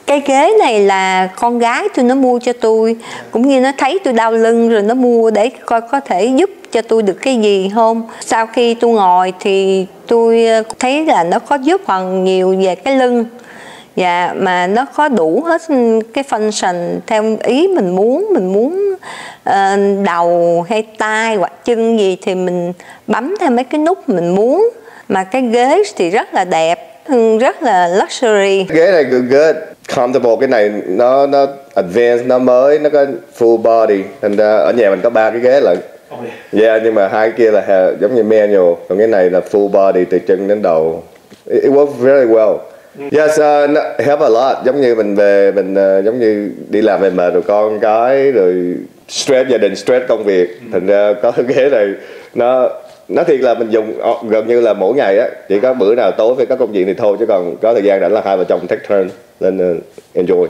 Cái ghế này là con gái tôi nó mua cho tôi, cũng như nó thấy tôi đau lưng rồi nó mua để coi có thể giúp cho tôi được cái gì không. Sau khi tôi ngồi thì tôi thấy là nó có giúp phần nhiều về cái lưng. Dạ, mà nó có đủ hết cái function theo ý mình muốn đầu hay tay hoặc chân gì thì mình bấm theo mấy cái nút mình muốn. Mà cái ghế thì rất là đẹp, rất là luxury. Ghế này good, comfortable, cái này nó advanced, nó mới, nó có full body. Thành ra ở nhà mình có 3 cái ghế lận. Yeah, nhưng mà 2 kia là giống như manual, còn cái này là full body từ chân đến đầu. It works very well. Yes, help a lot. Giống như mình về, mình giống như đi làm về mệt rồi con cái, rồi stress gia đình, stress công việc. Thành ra có cái ghế này nó thiệt là mình dùng gần như là mỗi ngày á, chỉ có bữa nào tối phải có công việc thì thôi, chứ còn có thời gian rảnh là hai vợ chồng take turn lên enjoy.